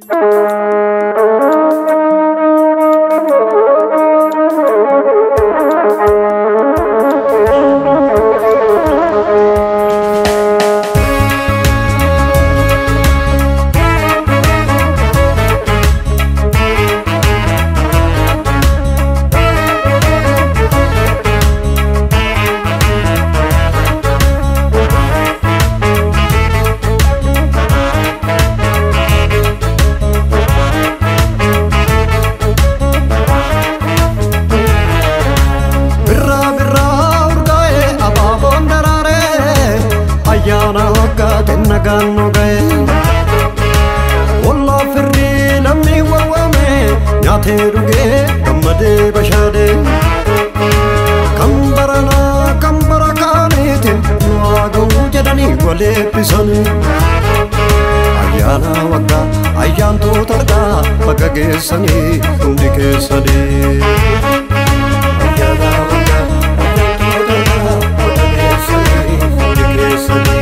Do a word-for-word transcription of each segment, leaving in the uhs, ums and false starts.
Nagano gae Walla firri lammi wawame Nyate ruge Kamade bashade Kambarana kambara kaanitin Nuagaw jedhani wale pisani Ayyaana wagga ayyaantu targa Bakka geessani hundi keessani Ayyaana wagga ayyaantu targa Bakka geessani hundi keessani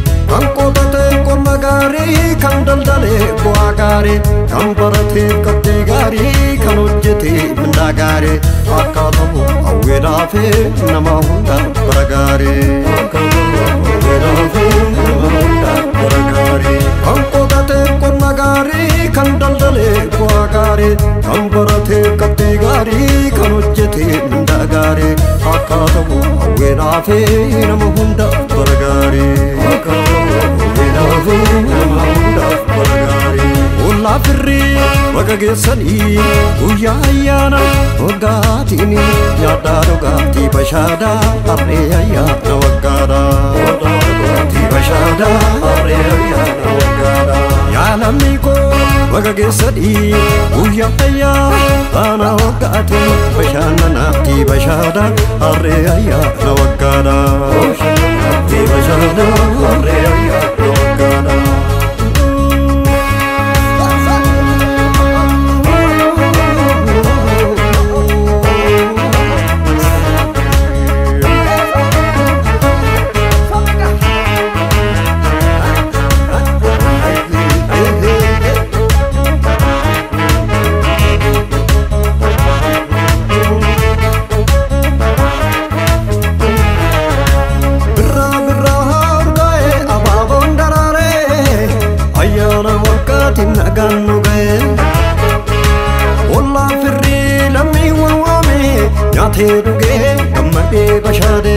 Kan daldale bu'aa gaarii kan barate qabxii gaarii kan hojjete mindaa gaarii akka ta'u hawweedhaafee nama hunda bara gaarii akka ta'u hawweedhaafee nama hunda bara gaarii kan qotate qonna gaarii kan daldale bu'aa gaarii kan barate qabxii gaarii kan hojjete mindaa gaarii akka ta'u hawweedhaafee nama hunda bara gaarii akka ta'u hawweedhaafee nama hunda bara gaarii Walla firri bakka geessanii guyyaa ayyaana waggaatiini nyaadhaa dhugaatii bashaadaa harree ayyaana waggaadha dhugaatii bashaadaa harree ayyaana waggaadha yaa lammii koo bakka geessanii guyyaa ayyaana waggaatii bashaannanaatti bashaadaa harree ayyaana waggaadha dhugaatii bashaadaa harree ayyaana waggaadha Nagano gae Walla firri lammi wawame Nyate ruge Kamade bashade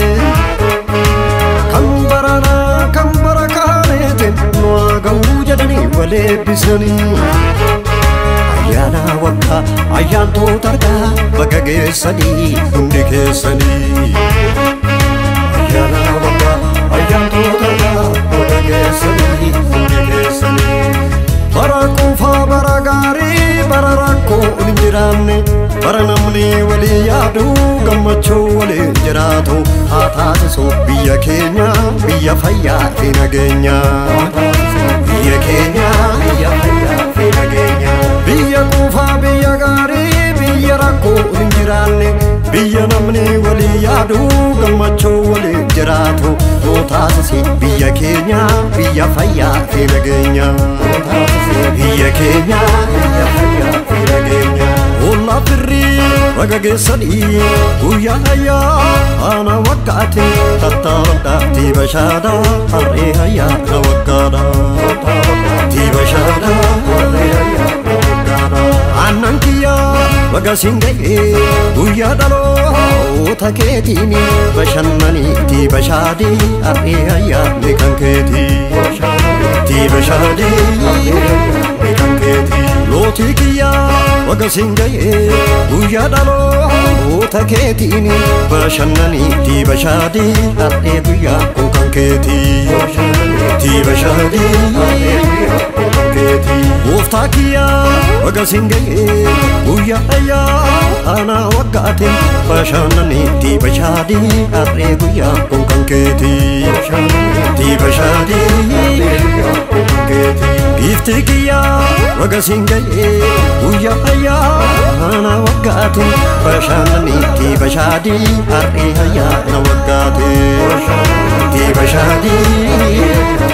Kambarana kambara kaanete Nuagaw jedhani wale bisani Ayyaana wagga ayyaantu targa Bakka geessani hundi keessani Ayyaana wagga ayyaantu targa Bakka geessani hundi keessani Bara kufa bara gaarii bara rakkoo hin jiraanne bara namni walii yaadu gammachuu waliin jiraatu haa taasisu biyya keenya biyya fayyaa fi nageenya biyya keenya biyya fayyaa fi nageenya biyya kufa biyya gaarii biyya rakkoo hin jiraanne biyya namni walii yaadu gammachuu waliin jiraatu haa taasisu biyya keenya biyya fayyaa fi nageenya Biyya keenya biyya fayyaa fi nageenya Walla firri bakka geessanii guyyaa ayyaana waggaati tattaafadhaatti bashaadaa harree ayyaana waggaadha tattaafadhaatti bashaadaa harree ayyaana waggaadha Aannan kiyyaa bakka siin ga'ee guyyaa dhaloota keetiin bashannaniitti bashaadii harree ayyaanni kan keetii Ti bashade kan keti loti kiya waga singaye uya dalo ota ketini bashannani ti bashade arde duya kan keti ti bashade kan keti ufta kiya waga singaye uya aya ana wagate bashannani ti bashade arde duya kan keti ti bashade Iftikiya waga singaye uya aya ana wagate bashannani ti bashadi arre aya na wagate ti bashadi